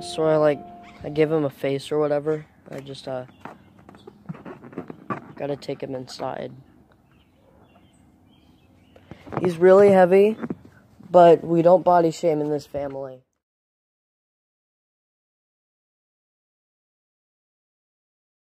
so I give him a face or whatever. I just, gotta take him inside. He's really heavy, but we don't body shame in this family.